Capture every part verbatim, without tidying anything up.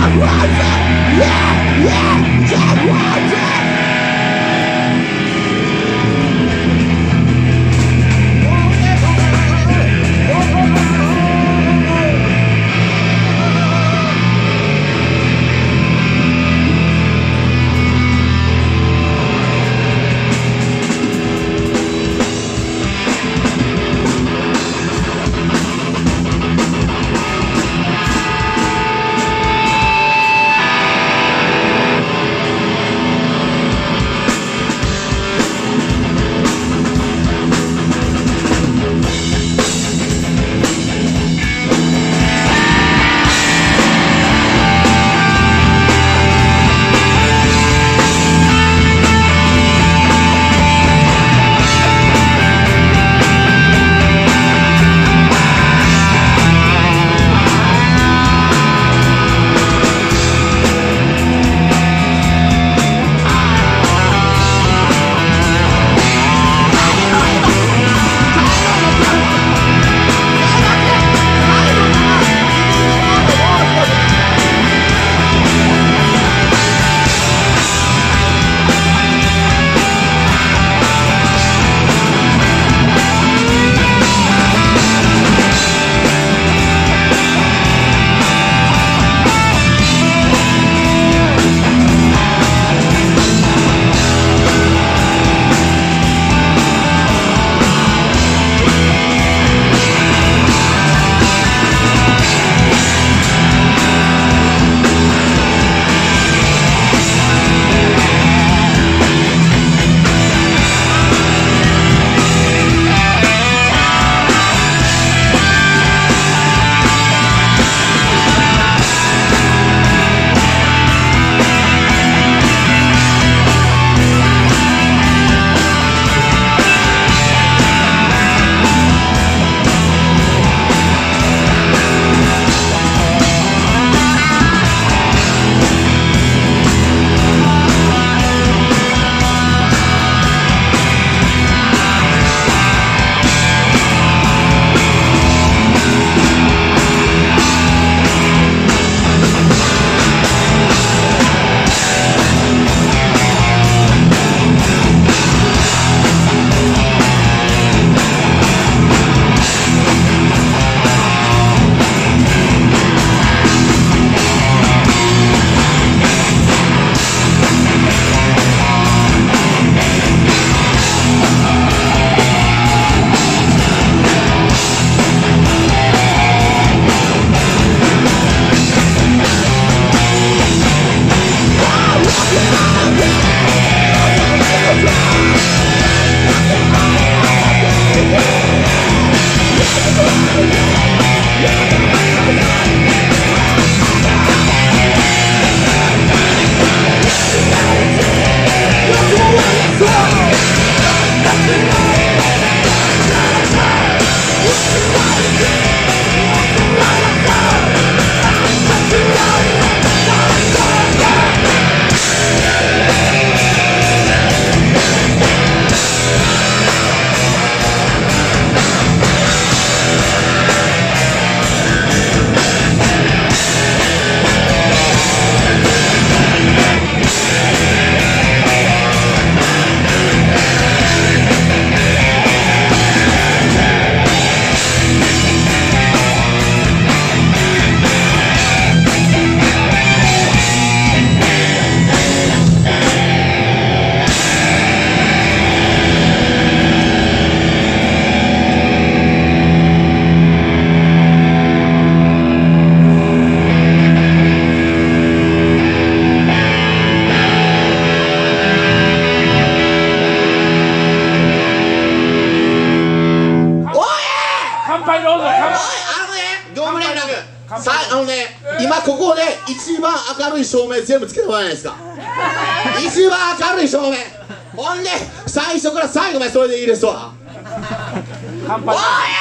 さあ、あのね、今ここで一番明るい照明全部つけてもらえないですか。一番明るい照明、ほんで最初から最後までそれでいいですわ。乾杯。おい！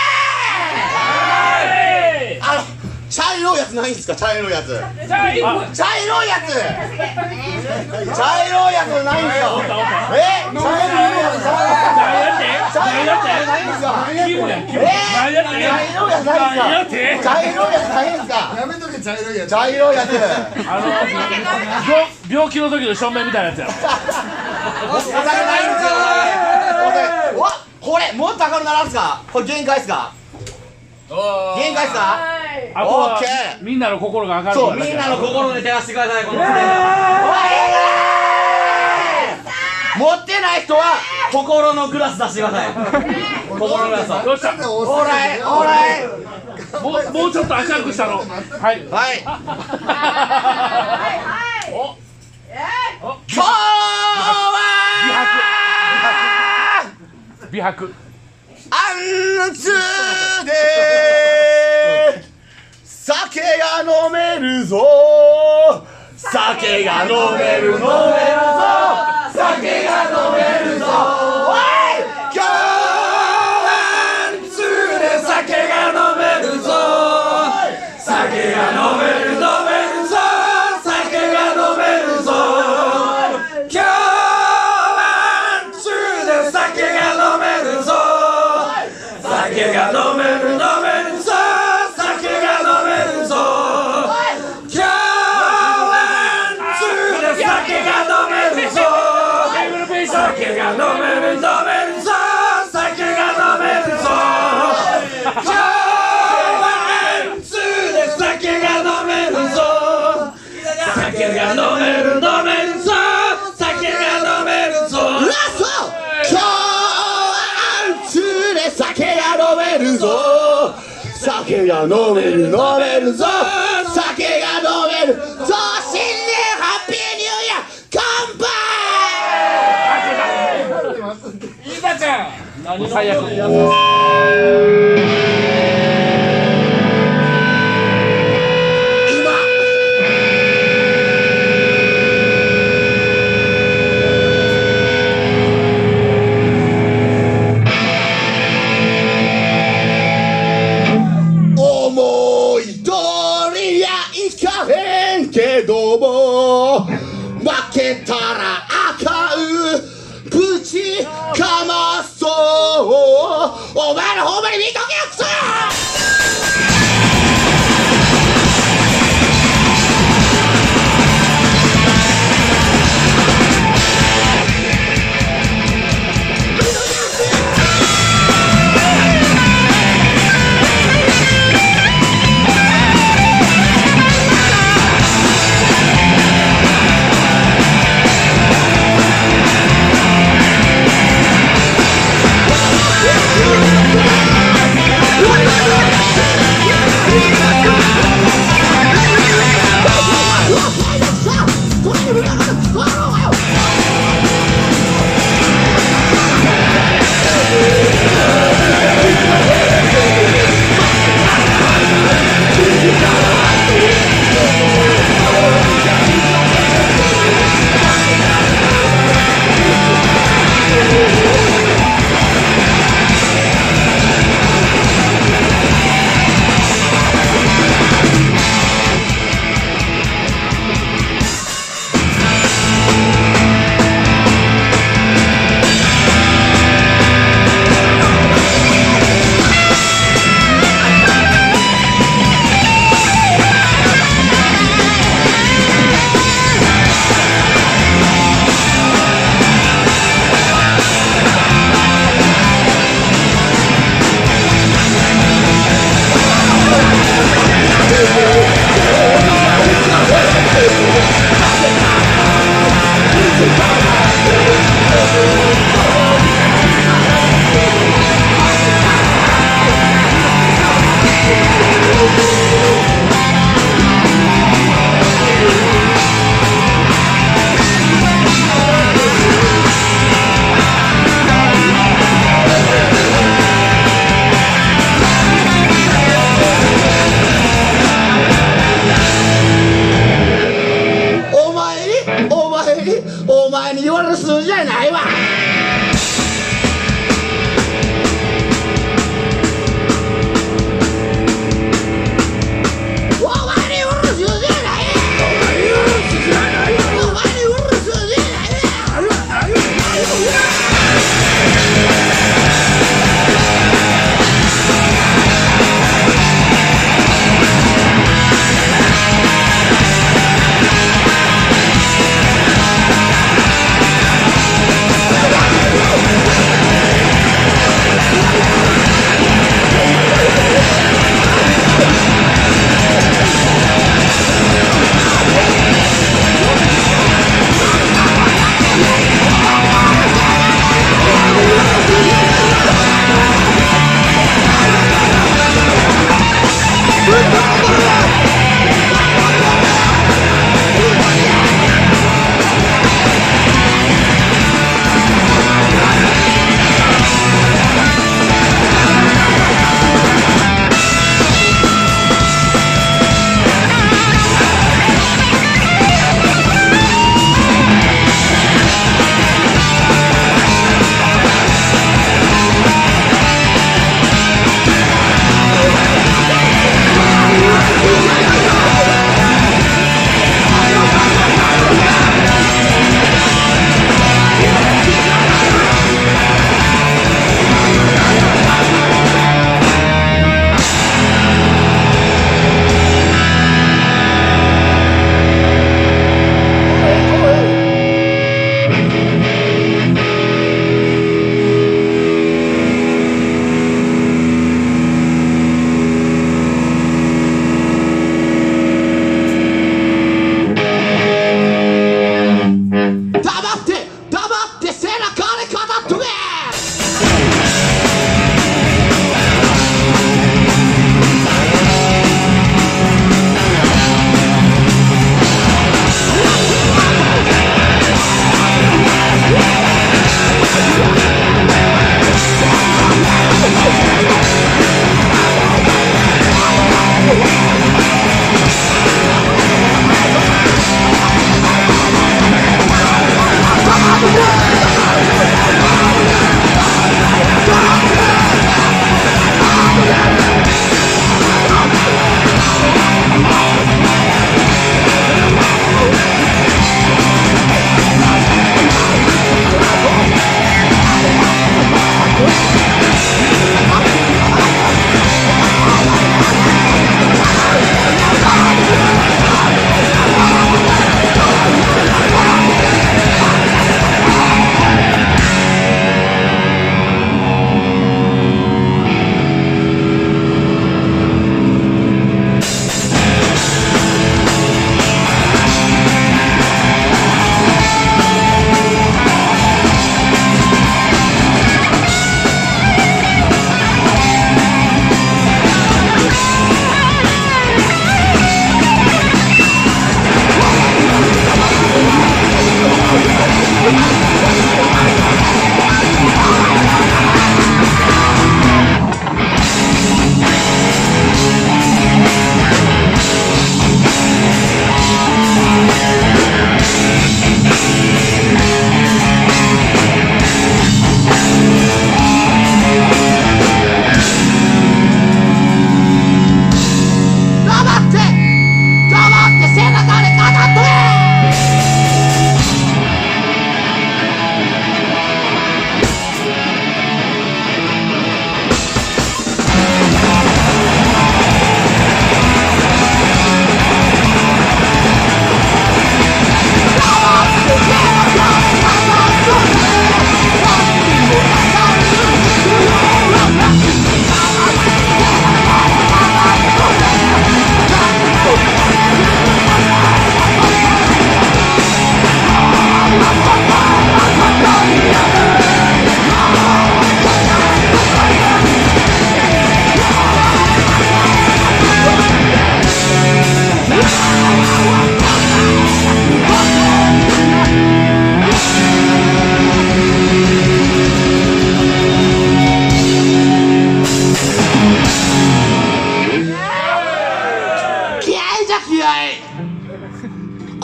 あの茶色いやつないんですか？茶色いやつ。茶色いやつ。茶色いやつないんですか？え？茶色いやつないんですか？え？茶色いやつないんですか？茶色いやつないんですか？やめとけ。 茶色いやつ。 茶色いやつ。 あの病病気の時の照明みたいなやつやろ。 お酒ないんですよ。おわ、これもっと明るくならんすか。これ限界っすか。限界っすか。 あとはオッケー。 みんなの心が明るくそう、 なるだけみんなの心で照らしてください。このおい、持ってない人は心のグラス出してください。心のグラスを。 どうした。 オーライ、オーライ。 もうもうちょっと明るくしたの。はいはい。 お今日は美白。 アンツで酒が飲めるぞ。酒が飲める飲めるぞ。酒が飲めるぞ。おい、今日はアンツで酒が飲めるぞ。酒が飲める飲めるぞ。酒が飲めるぞ。今日はアンツで酒が飲めるぞ。酒が飲める飲めるぞ。酒が飲めるぞ。今日はアンツで酒が飲めるぞ。酒が飲める飲めるぞ。酒が飲めるぞ。今日はアンツで酒が飲めるぞ。酒が飲める飲めるぞ。酒が飲めるぞ。ラスト。今日はアンツで酒が飲めるぞ。酒が飲める飲めるぞ。酒が飲めるぞ。新年ハッピーニューイヤー乾杯。 いいだちゃん。何最悪。 思い通りやいかへんけども負けたらあかんぶちかまそう。お前らほんまに見とけよクソ。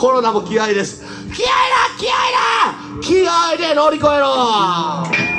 コロナも気合いです。気合いだ気合いだ気合いで乗り越えろ。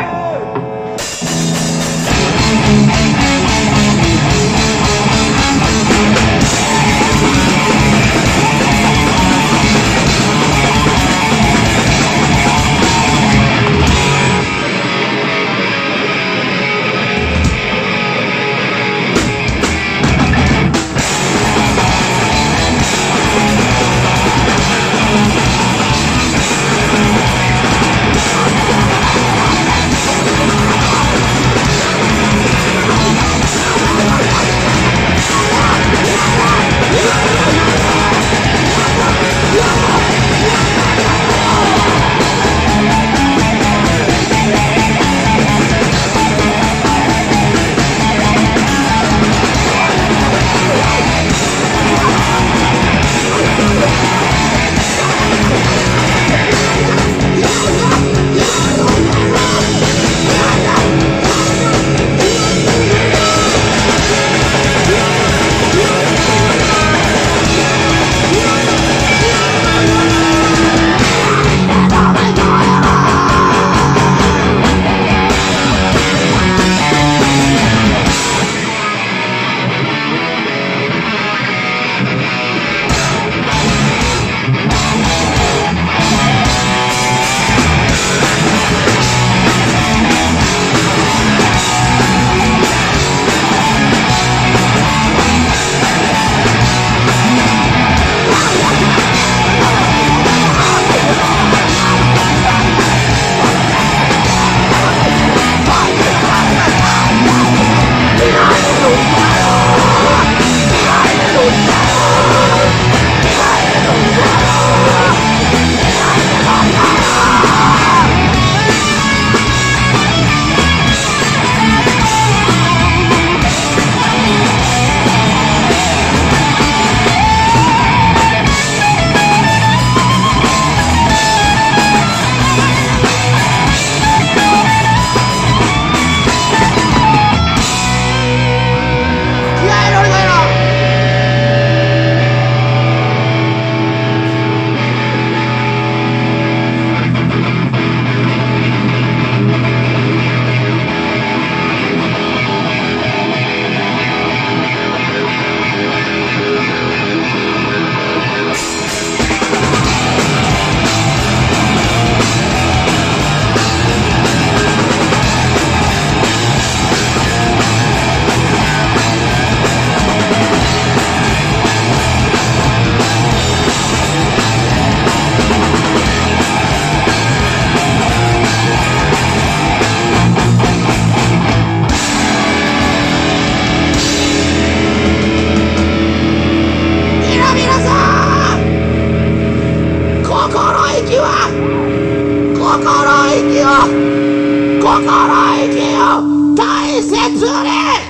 心意気を大切に。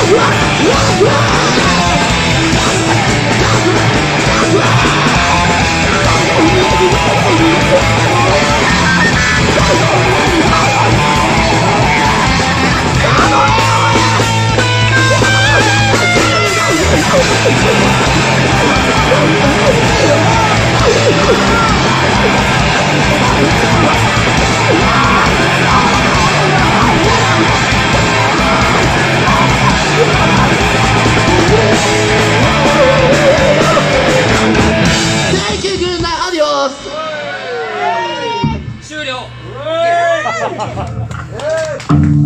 終了